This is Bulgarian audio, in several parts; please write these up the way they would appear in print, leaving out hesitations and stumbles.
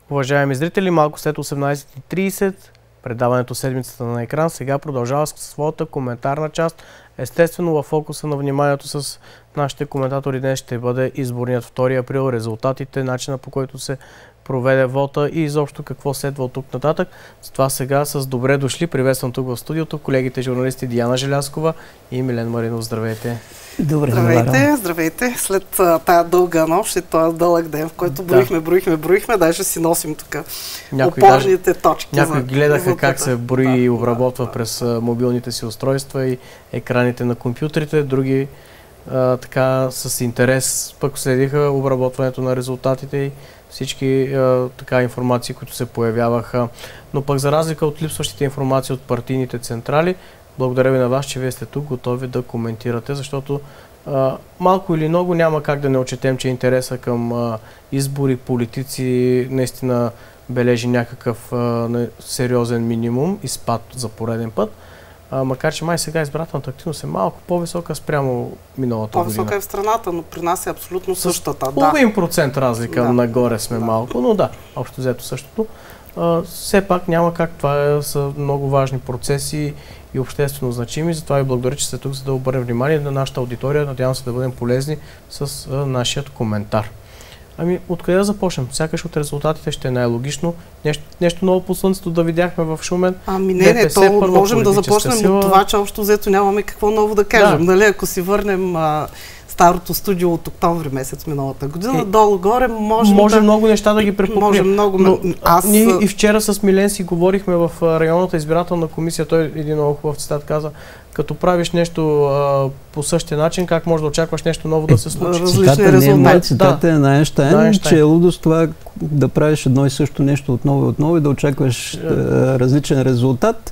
Уважаеми зрители, малко след 18:30 предаването Седмицата на екран сега продължава с своята коментарна част. Естествено, във фокуса на вниманието с нашите коментатори днес ще бъде изборният 2 април, резултатите, начина по който се проведе вота и изобщо какво следва от тук нататък. С това сега с добре дошли. Приветствам тук в студиото колегите журналисти Диана Желязкова и Милен Маринов. Здравейте! Добре, здравейте, здравейте. След тая дълга нощ и този дълъг ден, в който броихме, даже си носим тук опорните точки. Някои гледаха как се брои и обработва през мобилните си устройства и екраните на компютрите, други така с интерес пък следиха обработването на резултатите и всички така информации, които се появяваха. Но пък за разлика от липсващите информации от партийните централи, благодаря ви на вас, че вие сте тук готови да коментирате, защото малко или много няма как да не отчетем, че интереса към избори, политици наистина бележи някакъв сериозен минимум и спад за пореден път. Макар че май сега избирателната активност е малко по-висока спрямо миналата година. По-висока е в страната, но при нас е абсолютно същата. Половин процент разлика нагоре сме малко, но да, общо взето същото. Все пак няма как, това са много важни процеси и обществено значими, затова ви благодаря, че сте тук, за да обърнем внимание на нашата аудитория. Надявам се да бъдем полезни с нашият коментар. Ами, откъде да започнем? Сякаш от резултатите ще е най-логично. Нещо ново по слънцето да видяхме в Шумен. Ами не, можем да започнем от това, че общо взето нямаме какво ново да кажем. Да. Нали, ако си върнем старото студио от октомври месец миналата година, долу-горе може много неща да ги препокрием. Ние и вчера с Милен си говорихме в районната избирателна комисия, той един много хубав цитат каза: като правиш нещо по същия начин, как може да очакваш нещо ново да се случи? Цитата не е мой, цитата е на Айнщайн, че е лудост това да правиш едно и също нещо отново и да очакваш различен резултат.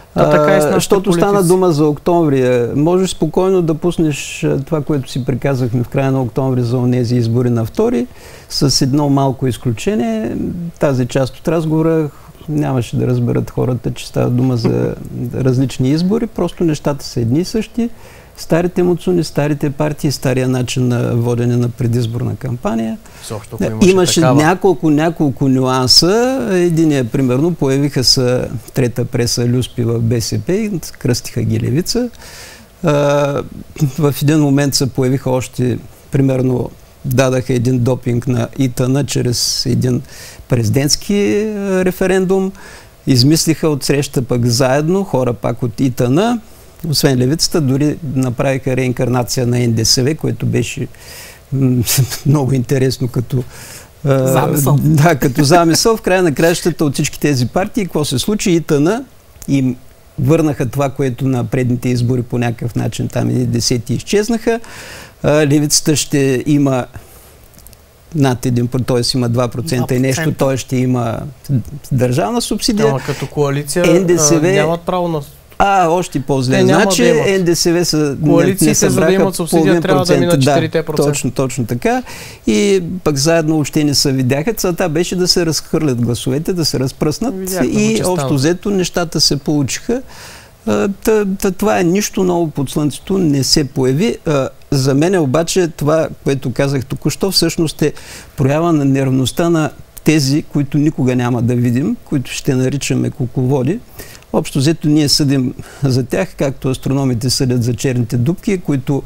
Защото стана дума за октомври. Можеш спокойно да пуснеш това, което си приказахме в края на октомври за онези избори на 2, с едно малко изключение. Тази част от разговора нямаше да разберат хората, че става дума за различни избори. Просто нещата са едни и същи. Старите муцуни, старите партии, стария начин на водене на предизборна кампания. Имаше няколко нюанса. Единия, примерно, появиха се трета преса Люспи в БСП, кръстиха ги левица. В един момент се появиха още, примерно, дадаха един допинг на ИТН чрез един президентски референдум. Измислиха от среща пък заедно хора пак от ИТН. Освен левицата, дори направиха реинкарнация на НДСВ, което беше много интересно като замисъл. Да, като замисъл. В края на краищата от всички тези партии, какво се случи? ИТН им върнаха това, което на предните избори по някакъв начин там 10 изчезнаха. Левицата ще има над 1%, т.е. има 2% и нещо, т.е. ще има държавна субсидия. Ама като коалиция НДСВ нямат право на... още по-зле. Значи НДСВ са коалициите, за да имат субсидия, трябва да минат 4%. Точно така. И пък заедно още не се видяха. Целта беше да се разхвърлят гласовете, да се разпръснат и общо взето нещата се получиха. Това е нищо ново под слънцето, не се появи. За мен обаче това, което казах току-що, всъщност е проява на нервността на тези, които никога няма да видим, които ще наричаме кукловоди. Общо взето ние съдим за тях, както астрономите съдят за черните дупки, които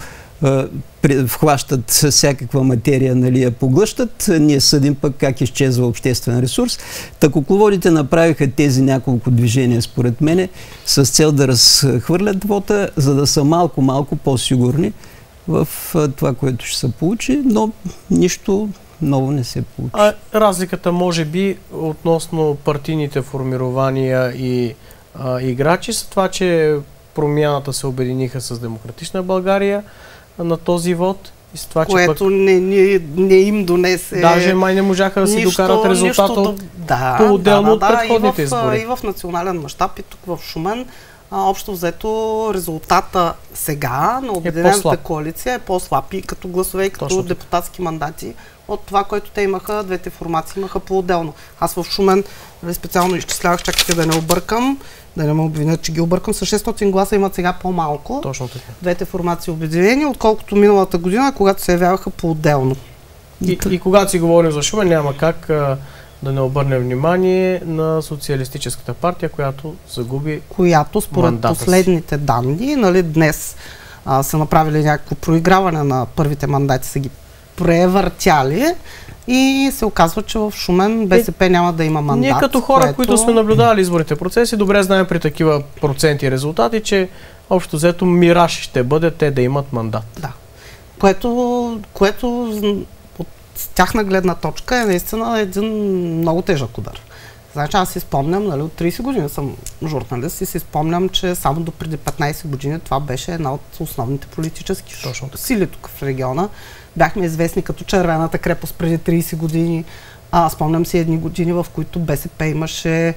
вхващат всякаква материя, нали, я поглъщат. Ние съдим пък как изчезва обществен ресурс. Та кукловодите направиха тези няколко движения, според мене, с цел да разхвърлят вота, за да са малко по-сигурни в това, което ще се получи, но нищо ново не се получи. Разликата може би относно партийните формирования и играчи са това, че Промяната се обединиха с Демократична България на този вод. И с това, което пък не им донесе. Даже май не можаха да си докарат резултата по-отделно от предходните избори. И в национален мащаб, и тук в Шумен, общо взето резултата сега на Обединената коалиция е по-слаб и като гласове, и като депутатски мандати от това, което те имаха, двете формации имаха по-отделно. Аз в Шумен специално изчислявах, чакайте да не объркам, да не ме обвинят, че ги объркам, с 600 гласа имат сега по-малко. Точно така. Двете формации обединени, отколкото миналата година, когато се явяваха по-отделно. И когато си говорим за Шумен, няма как да не обърнем внимание на Социалистическата партия, която загуби според последните данни, нали, днес са направили някакво проиграване на първите мандати, са ги превъртяли и се оказва, че в Шумен БСП няма да има мандат. Ние като хора, които сме наблюдавали изборните процеси, добре знаем при такива проценти и резултати, че общо взето мираж ще бъде те да имат мандат. Да. Което от тяхна гледна точка е наистина един много тежък удар. Значи аз си спомням, нали, от 30 години съм журналист и си спомням, че само до преди 15 години това беше една от основните политически сили тук в региона. Бяхме известни като Червената крепост преди 30 години. Спомням си едни години, в които БСП имаше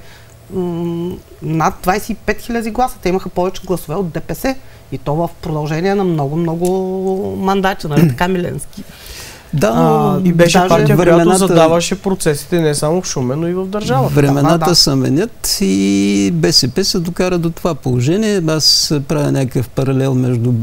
над 25 000 гласа. Те имаха повече гласове от ДПС. И то в продължение на много мандати, нали, така Миленски. Да, и беше партия, която задаваше процесите не само в Шумен, но и в държавата. Времената се менят и БСП се докара до това положение. Аз правя някакъв паралел между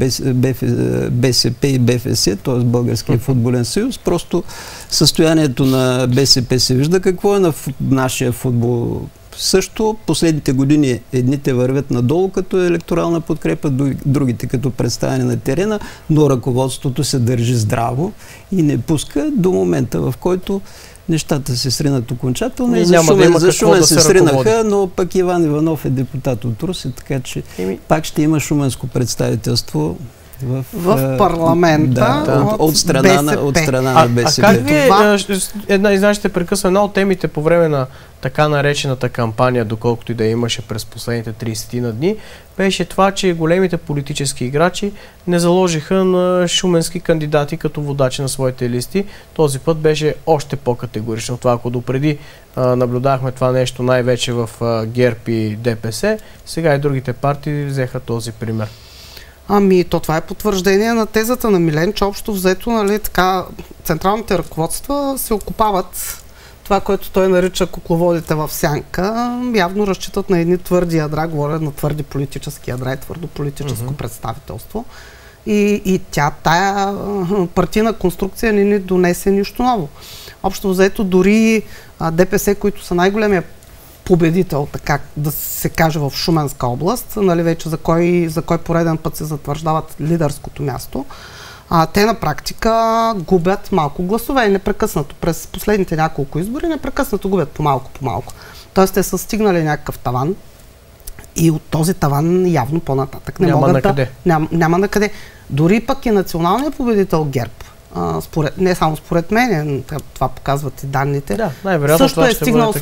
БСП и БФС, т.е. Българския футболен съюз. Просто състоянието на БСП се вижда какво е на нашия футбол. Също последните години едните вървят надолу като електорална подкрепа, другите като представяне на терена, но ръководството се държи здраво и не пуска до момента, в който нещата се сринат окончателно. И за Шумен се сринаха, но пък Иван Иванов е депутат от Русе, така че пак ще има шуменско представителство в парламента от страна на БСП. А как вие, ще прекъсва една от темите по време на така наречената кампания, доколкото и да имаше през последните 30 на дни, беше това, че големите политически играчи не заложиха на шуменски кандидати като водачи на своите листи. Този път беше още по-категорично. Това, ако допреди наблюдахме това нещо най-вече в ГЕРБ и ДПС, сега и другите партии взеха този пример. Това е потвърждение на тезата на Милен, че общо взето, нали, така, централните ръководства се окупават това, което той нарича кукловодите в сянка. Явно разчитат на едни твърди ядра, говоря на твърди политически ядра и твърдо политическо представителство. И тая партийна конструкция не ни донесе нищо ново. Общо взето, дори ДПС, които са най-големия победител, така да се каже, в Шуменска област, нали, вече за кой пореден път се затвърждават лидерското място, те на практика губят малко гласове и непрекъснато. През последните няколко избори непрекъснато губят по-малко. Тоест те са стигнали някакъв таван и от този таван явно по-нататък няма на къде. Дори пък и националният победител ГЕРБ, не само според мен, това показват и данните, също е стигнал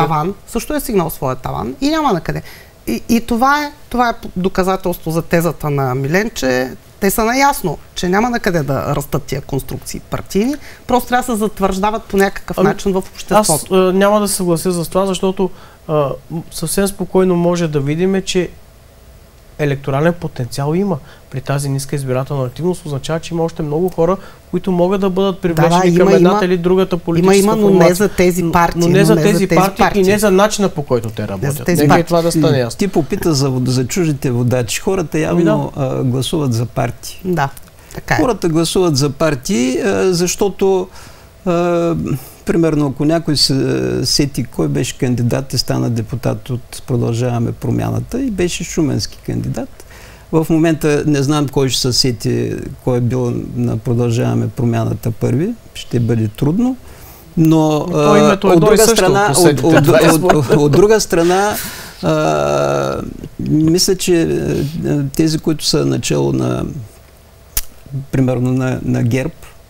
своя таван и няма на къде. И това е доказателство за тезата на Милен, че те са наясно, че няма на къде да растат тия конструкции партийни, просто трябва да се затвърждават по някакъв начин в обществото. Аз няма да се съглася за това, защото съвсем спокойно може да видим, че електорален потенциал има. При тази ниска избирателна активност означава, че има още много хора, които могат да бъдат привлечени към едната или другата политическа формация. Но не за тези партии. Но не за тези партии и не за начина, по който те работят. Нека и това да стане ясно. Ти попита за чуждите водачи. Хората явно гласуват за партии. Да, така е. Хората гласуват за партии, защото примерно, ако някой се сети кой беше кандидат и стана депутат от Продължаваме промяната и беше шуменски кандидат. В момента не знам кой ще се сети, кой е бил на Продължаваме промяната първи. Ще бъде трудно. Но от друга страна, мисля, че тези, които са начало на примерно на ГЕРБ,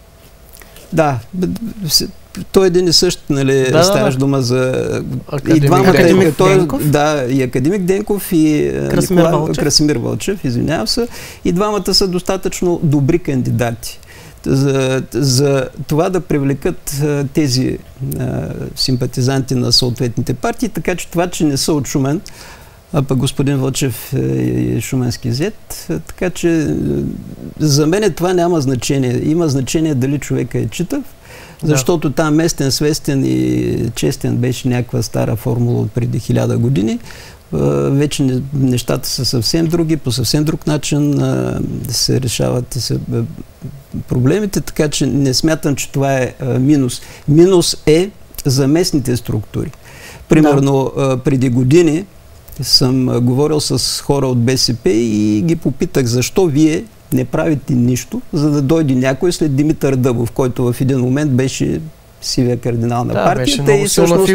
той един и същ, нали, ставаш дума за академик Денков. И академик Денков и Красимир Вълчев, извинявам се. И двамата са достатъчно добри кандидати за това да привлекат тези симпатизанти на съответните партии, така че това, че не са от Шумен, а пък господин Вълчев е шуменски зет, така че за мен това няма значение. Има значение дали човека е читав, защото там местен, свестен и честен беше някаква стара формула от преди 1000 години. Вече нещата са съвсем други, по съвсем друг начин се решават проблемите, така че не смятам, че това е минус. Минус е за местните структури. Примерно, преди години съм говорил с хора от БСП и ги попитах защо вие не правите нищо, за да дойде някой след Димитър Дъбов, който в един момент беше сивия кардинал на партията и всъщност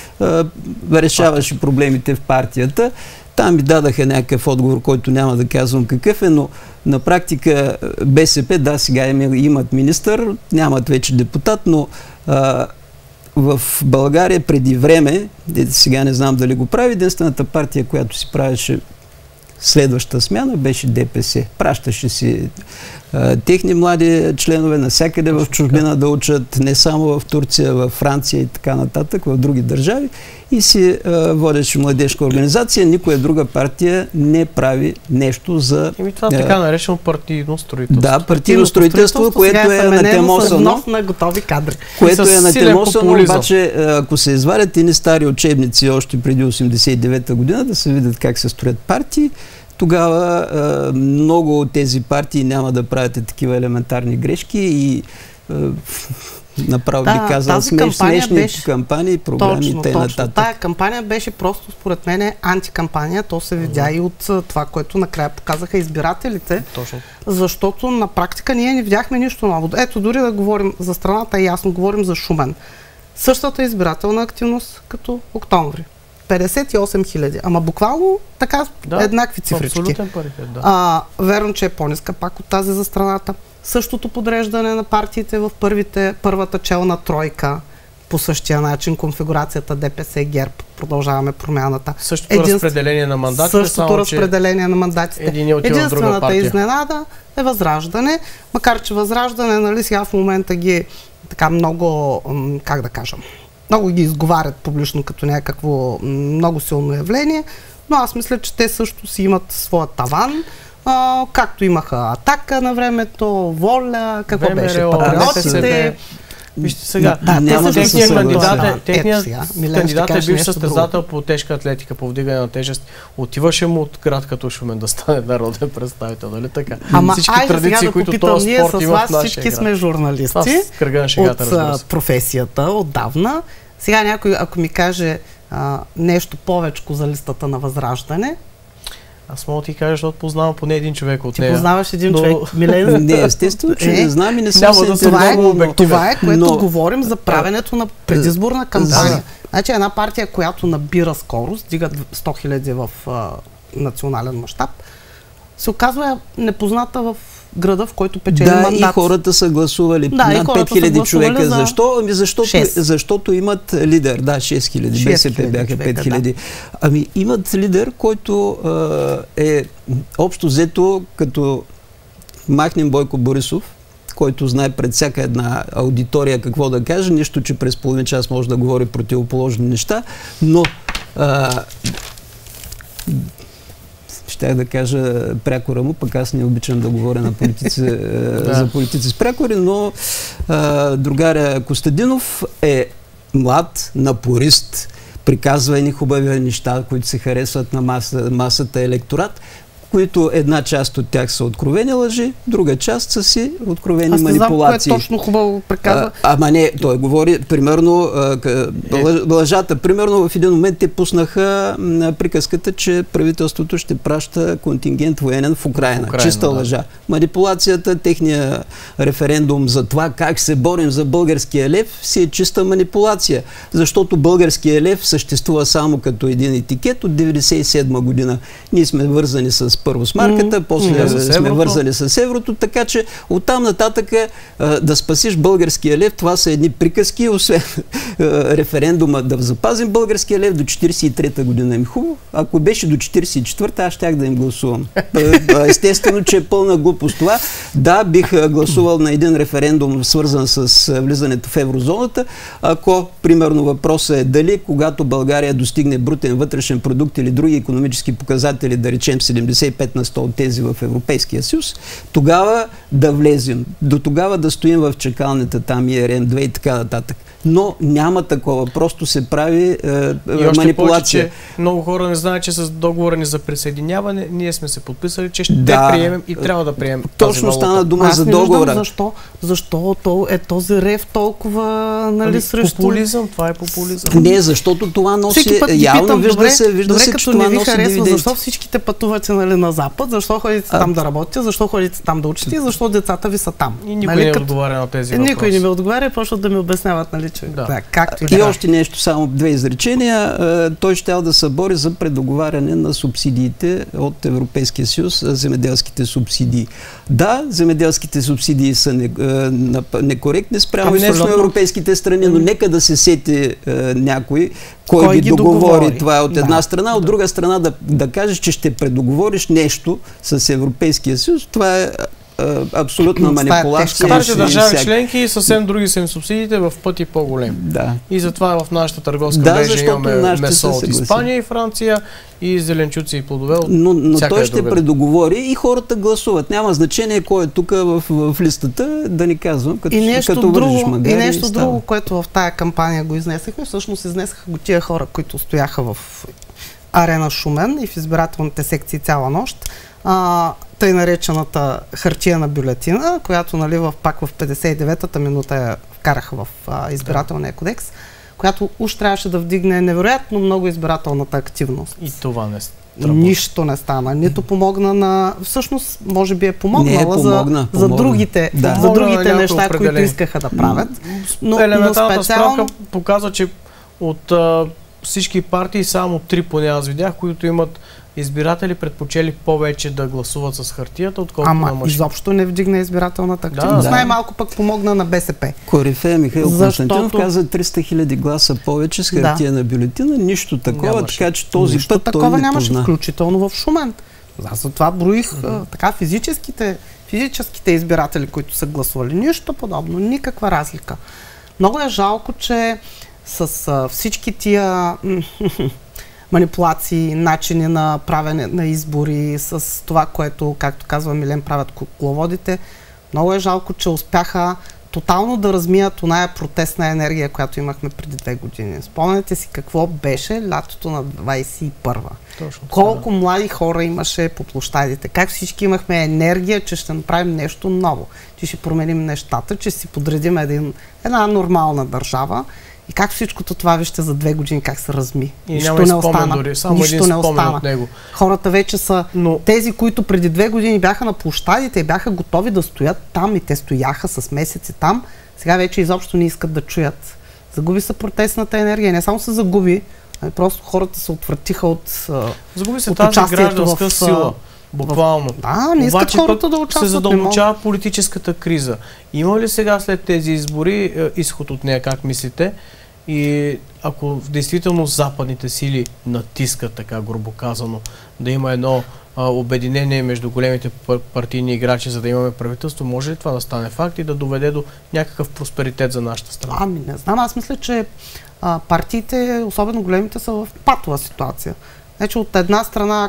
решаваше проблемите в партията. Там ми дадаха някакъв отговор, който няма да казвам какъв е, но на практика БСП, сега имат министър, нямат вече депутат, но в България преди време, сега не знам дали го прави, единствената партия, която си правеше следващата смяна, беше ДПС. Пращаше си техни млади членове навсякъде в чужбина да учат, не само в Турция, в Франция и така нататък, в други държави, и си водеше младежка организация. Никоя друга партия не прави нещо за... Това така наречено партийно строителство. Да, партийно строителство, което е натемосано. На готови кадри. Което е натемосано, обаче ако се извадят едни стари учебници още преди 1989 година, да се видят как се строят партии, тогава много от тези партии няма да правят такива елементарни грешки и направо би казал смешни кампании, програми и т.н. Тая кампания беше просто, според мен, антикампания. То се видя и от това, което накрая показаха избирателите. Защото на практика ние не видяхме нищо ново. Ето, дори да говорим за страната, е ясно, говорим за Шумен. Същата избирателна активност като октомври. 58 хиляди. Ама буквално така еднакви цифрички. Верно, че е по-ниска пак от тази за страната. Същото подреждане на партиите в първата челна тройка, по същия начин конфигурацията ДПС, ГЕРБ, продължаваме промяната. Същото разпределение на мандатите. Същото разпределение на мандатите. Единствената изненада е Възраждане, макар че Възраждане, нали, сега в момента ги така много, как да кажа, много ги изговарят публично като някакво много силно явление, но аз мисля, че те също си имат своя таван, както имаха Атака на времето, Воля, какво беше, Патриотите. Вижте сега, техният кандидат е бивш състезател по тежка атлетика, по вдигане на тежест. Отиваше му от град като Шумен да стане народен представител, нали така? Всички традиции, които този спорт има в нашия град. Всички сме журналисти от професията, отдавна. Сега някой, ако ми каже нещо повече за листата на Възраждане, аз мога да ти кажа, защото познавам поне един човек от нея. Ти познаваш един човек, Милен? Не, естествено, че не знам и не съм това е, което говорим за правенето на предизборна кампания. Значи една партия, която набира скорост, дига 100 хиляди в национален мащаб, се оказва непозната в града, в който печели мандат. И хората са гласували над 5000 човека. Защо? Защото имат лидер. Да, 6000. БСП бяха 5000. Ами имат лидер, който е общо взето, като махнем Бойко Борисов, който знае пред всяка една аудитория какво да каже, нищо, че през половин час може да говори противоположни неща, но щях да кажа прякора му, пък аз не обичам да говоря на политици, за политици с прякори, но другаря Костадинов е млад, напорист, приказва едни хубави неща, които се харесват на масата електорат, които една част от тях са откровени лъжи, друга част са си откровени манипулации. Аз не знам, кое точно хубаво приказва. Ама не, той говори, примерно, лъжата. Примерно в един момент те пуснаха приказката, че правителството ще праща контингент военен в Украйна. Чиста лъжа. Манипулацията, техния референдум за това как се борим за българския лев, си е чиста манипулация. Защото българския лев съществува само като един етикет от 1997 година. Ние сме вързани с първо с марката, после сме вързали с еврото, така че оттам нататък да спасиш българския лев, това са едни приказки, освен референдума да запазим българския лев до 43-та година им хубаво. Ако беше до 44-та, аз щях да им гласувам. Естествено, че е пълна глупост това. Да, бих гласувал на един референдум, свързан с влизането в еврозоната, ако, примерно, въпросът е дали, когато България достигне брутен вътрешен продукт или други икономически показатели, да речем 70 85% от тези в Европейския съюз, тогава да влезем. До тогава да стоим в чакалнята там ИРМ-2 и така нататък. Но няма такова. Просто се прави манипулация. Повече, че много хора не знаят, че с договора ни за присъединяване ние сме се подписали, че ще приемем и трябва да приемем. Точно стана дума за договора. Защо е този рев толкова, нали, срещу... Популизъм, това е популизъм. Не, защото това носи... Явно вижда се, че това носи дивиденти. Защо всичките пътувате, нали, на Запад, защо ходите там да работите, защо ходите там да учите и защо децата ви са там. И никой не отговаря на тези въпроси. Никой не ми отговаря и почват да ми обясняват, нали, че и още нещо, само 2 изречения. Той щял да събори за предоговаряне на субсидиите от Европейския съюз, земеделските субсидии. Да, земеделските субсидии са некоректни спрямо източноевропейските страни, но нека да се сети някой, кой ги договори. Това е от една страна, от друга страна да кажеш, че ще предоговориш нещо с Европейския съюз. Това е абсолютна манипулация. Старите държави членки и съвсем други са им субсидиите в пъти по-големи. Да. И затова в нашата търговска мрежа имаме месо от Испания и Франция и зеленчуци и плодове от но той ще предоговори и хората гласуват. Няма значение кой е тук в листата, да ни казвам, като вържиш магари. И нещо друго, което в тая кампания го изнесахме, всъщност изнесаха го тия хора, които стояха в арена Шумен и в избирателните секции цяла нощ. Тъй наречената хартиена бюлетина, която, нали, пак в 59-та минута я вкараха в избирателния кодекс, която уж трябваше да вдигне невероятно много избирателната активност. И това не стана. Нищо не стана. Нито помогна на... Всъщност, може би помогнала за другите, неща, които искаха да правят. Но елементарната справка показва, че от всички партии само 3 поне аз видях, които имат избиратели предпочели повече да гласуват с хартията, отколкото на машина. Изобщо не вдигна избирателната активност. Най-малко пък помогна на БСП. Корифея Михаил Константинов каза 300 000 гласа повече с хартиена бюлетина. Нищо такова, така че този път той не нямаше, включително в Шумен. Аз за това броих така физическите избиратели, които са гласували. Нищо подобно, никаква разлика. Много е жалко, че с всички тия манипулации, начини на правене на избори, с това, което, както казва Милен, правят кукловодите. Много е жалко, че успяха тотално да размият оная протестна енергия, която имахме преди 2 години. Спомняте си какво беше лятото на 21-а. Колко млади хора имаше по площадите. Как всички имахме енергия, че ще направим нещо ново, че ще променим нещата, че си подредим една нормална държава. И как всичкото това, вижте, за 2 години как се разми. И нищо не остана. Дори, само нищо не остана. От него. Хората вече са тези, които преди 2 години бяха на площадите и бяха готови да стоят там и те стояха с месеци там, сега вече изобщо не искат да чуят. Загуби се протестната енергия. Не само се загуби, а просто хората се отвратиха от загуби се тази гражданска сила. Буквално. Да, не искат хората да участват. Се задълбочава политическата криза. Има ли сега след тези избори изход от нея, как мислите? И ако в действително западните сили натискат, така грубо казано, да има едно обединение между големите партийни играчи, за да имаме правителство, може ли това да стане факт и да доведе до някакъв просперитет за нашата страна? Ами не знам, аз мисля, че партиите, особено големите, са в патова ситуация. Значи от една страна,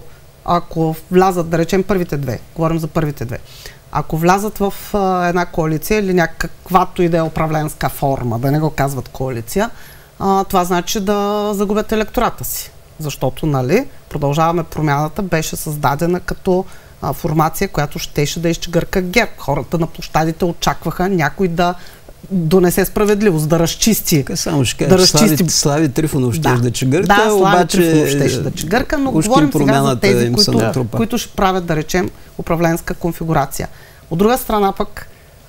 ако влязат, да речем първите 2, говорим за първите 2, ако влязат в една коалиция или някаквато и да е управленска форма, да не го казват коалиция, това значи да загубят електората си. Защото, нали, Продължаваме промяната беше създадена като формация, която щеше да изчегърка ГЕРБ. Хората на площадите очакваха някой да донесе справедливост, да разчисти. Само ще кажа, Слави Трифонов ще да чегърка, да, Слави Трифонов ще да чегърка, но говорим сега за тези, които ще правят, да речем, управленска конфигурация. От друга страна пък,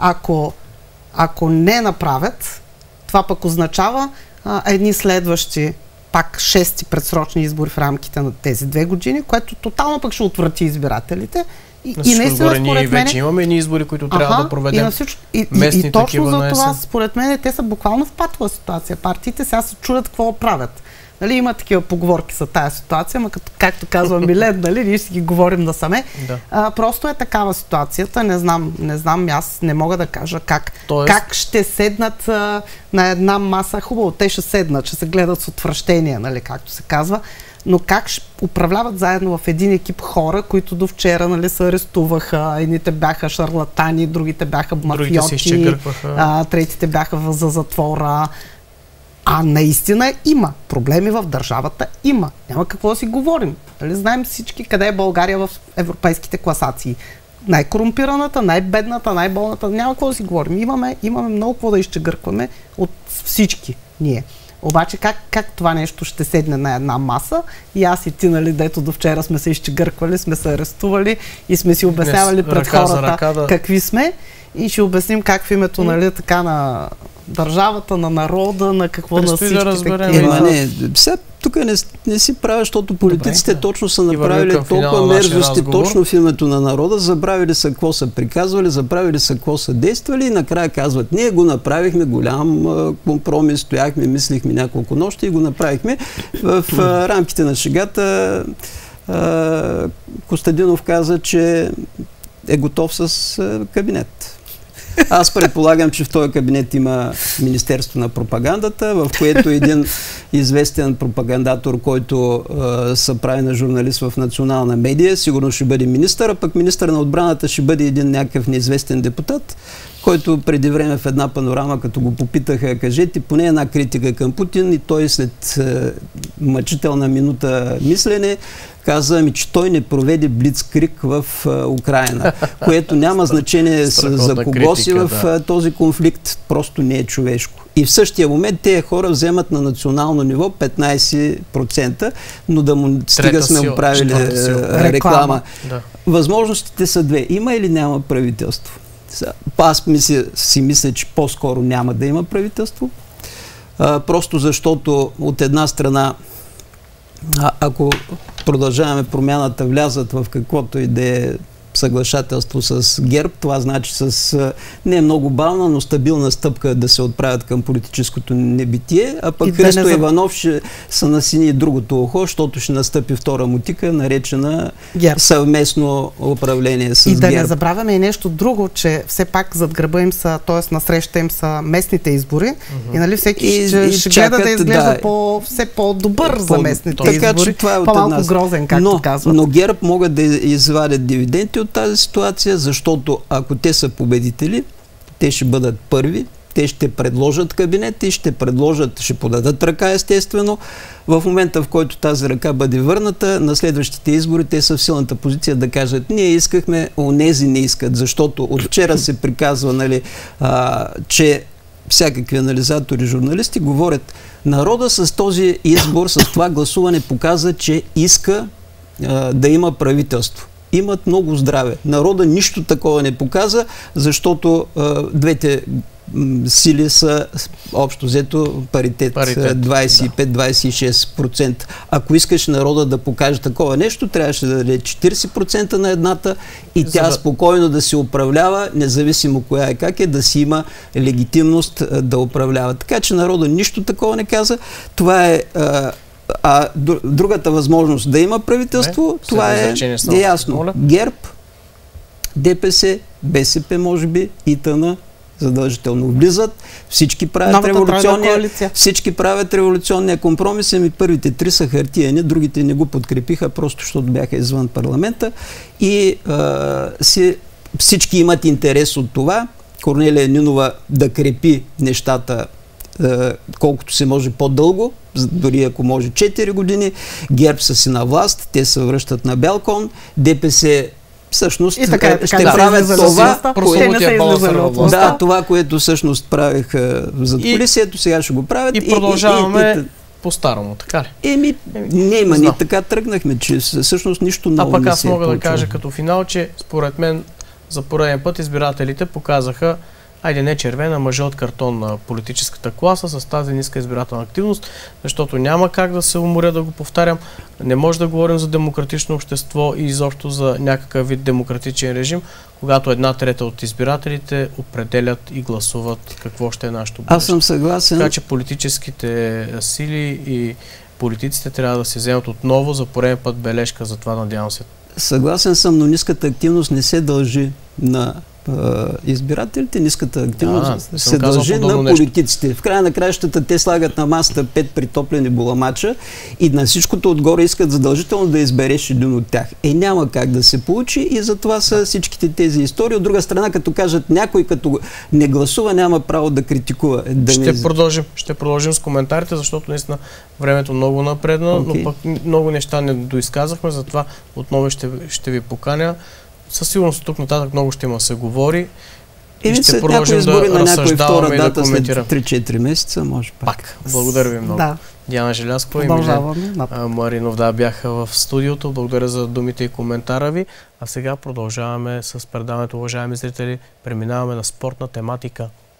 ако не направят, това пък означава едни следващи пак 6 предсрочни избори в рамките на тези 2 години, което тотално пък ще отврати избирателите. И наистина, според мен, вече имаме едни избори, които трябва да проведем. И точно за това, според мен, те са буквално в патова ситуация. Партиите сега се чудят какво правят. Нали, има такива поговорки за тая ситуация, но както казва Милен, нали, ние ще ги говорим насаме. Да. Просто е такава ситуацията. Не знам, аз не мога да кажа как ще седнат на една маса. Хубаво, те ще седнат, ще се гледат с отвращение, нали, както се казва. но как ще управляват заедно в един екип хора, които до вчера, нали, се арестуваха, едните бяха шарлатани, другите бяха мафиоти, третите бяха за затвора. А наистина има проблеми в държавата, има. Няма какво да си говорим. Дали знаем всички къде е България в европейските класации. Най-корумпираната, най-бедната, най-болната, няма какво да си говорим. Имаме много какво да изчегъркваме от всички ние. Обаче как това нещо ще седне на една маса и аз и ти, нали, дето до вчера сме се изчегърквали, сме се арестували и сме си обяснявали пред хората какви сме и ще обясним как в името, нали, така на държавата, на народа, на какво на всички такива. Сега тук не си правя, защото политиците точно са направили толкова мерзости точно в името на народа, забравили са какво са приказвали, забравили са какво са действали и накрая казват, ние го направихме, голям компромис, стояхме, мислихме няколко нощи и го направихме. В рамките на шегата Костадинов каза, че е готов с кабинет. Аз предполагам, че в този кабинет има Министерство на пропагандата, в което един известен пропагандатор, който се прави на журналист в национална медия, сигурно ще бъде министър, а пък министър на отбраната ще бъде един някакъв неизвестен депутат, който преди време в една панорама, като го попитаха, кажете поне една критика към Путин, и той след мъчителна минута мислене каза, че той не проведе блицкриг в Украйна, което няма значение за кого си в този конфликт, просто не е човешко. И в същия момент тези хора вземат на национално ниво 15%, но да му стига сме му правили реклама. Да. Възможностите са две. Има или няма правителство? Аз си мисля, че по-скоро няма да има правителство. Просто защото от една страна, ако продължаваме промяната, влязат в каквото и да е съглашателство с ГЕРБ, това значи с не много бавна, но стабилна стъпка да се отправят към политическото небитие, а пък Христо Иванов ще се насини другото ухо, защото ще настъпи втора мутика, наречена съвместно управление с ГЕРБ. И да не забравяме и нещо друго, че все пак зад гърба им са, т.е. насреща им са местните избори и нали всеки ще гледа да изглежда все по-добър за местните избори, по-малко грозен, както казват. Но ГЕРБ могат да извадят дивиденти от тази ситуация, защото ако те са победители, те ще бъдат първи, те ще предложат кабинет и ще подадат ръка, естествено. В момента, в който тази ръка бъде върната, на следващите избори те са в силната позиция да кажат, ние искахме, онези не искат, защото от вчера се приказва, нали, че всякакви анализатори, журналисти говорят, народа с този избор, с това гласуване показа, че иска да има правителство. Имат много здраве. Народа нищо такова не показа, защото двете сили са общо взето паритет 25-26%. Ако искаш народа да покаже такова нещо, трябваше да даде 40% на едната и тя спокойно да се управлява, независимо коя е как е, да си има легитимност да управлява. Така че народа нищо такова не каза. Това е другата възможност да има правителство, това е ясно. ГЕРБ, ДПС, БСП, може би, ИТН задължително влизат. Всички правят революционния компромис. Първите три са хартияни, другите не го подкрепиха, просто защото бяха извън парламента. И всички имат интерес от това. Корнелия Нинова да крепи нещата колкото се може по-дълго, дори ако може 4 години. ГЕРБ са си на власт, те се връщат на бял кон. ДПС всъщност ще правят това, което всъщност правиха зад кулисието, сега ще го правят. И продължаваме по-старому, така ли? Ние така тръгнахме, че всъщност нищо ново не се е. А пък аз мога да кажа като финал, че според мен за пореден път избирателите показаха айде не червена, мъже от картон на политическата класа с тази ниска избирателна активност, защото няма как да се уморя да го повтарям. Не може да говорим за демократично общество и изобщо за някакъв вид демократичен режим, когато 1/3 от избирателите определят и гласуват какво ще е нашето бъдеще. Аз съм съгласен. Така че политическите сили и политиците трябва да се вземат отново за пореден път бележка, за това надявам се. Съгласен съм, но ниската активност не се дължи на избирателите, ниската активност се дължи на политиците. В края на краищата те слагат на масата 5 притоплени буламача и на всичкото отгоре искат задължително да избереш един от тях. Няма как да се получи и затова са всичките тези истории. От друга страна, като кажат някой, като не гласува, няма право да критикува. Ще продължим с коментарите, защото наистина времето много напредна, но пък много неща не доизказахме, затова отново ще ви поканя. Със сигурност тук нататък много ще има се говори. И ще продължим да разсъждаваме и да коментираме. След 3-4 месеца може пак. Благодаря ви много. Да. Диана Желязкова и Милен Маринов бяха в студиото. Благодаря за думите и коментара ви. А сега продължаваме с предаването, уважаеми зрители. Преминаваме на спортна тематика.